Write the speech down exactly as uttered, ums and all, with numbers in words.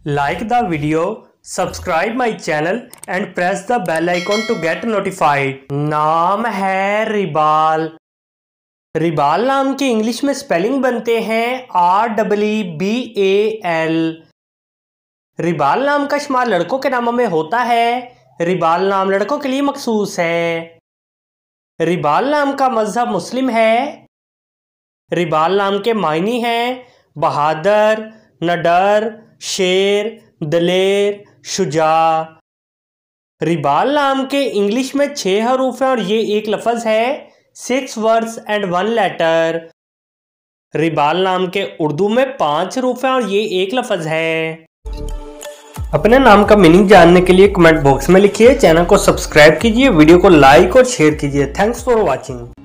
Like the video, subscribe my channel and press the bell icon to get notified। नाम है रिबाल। रिबाल नाम के English में स्पेलिंग बनते हैं R double B A L. Ribal नाम का शुमार लड़कों के नामों में होता है। रिबाल नाम लड़कों के लिए मखसूस है। रिबाल नाम का मजहब मुस्लिम है। रिबाल नाम के मायने हैं बहादुर, नडर, शेर, दलेर, शुजा। रिबाल नाम के इंग्लिश में छह हरूफ हैं और ये एक लफ्ज है। Six words and one letter. Ribal नाम के उर्दू में पांच हरूफ हैं और ये एक लफ्ज है। अपने नाम का मीनिंग जानने के लिए कमेंट बॉक्स में लिखिए। चैनल को सब्सक्राइब कीजिए, वीडियो को लाइक और शेयर कीजिए। Thanks for watching.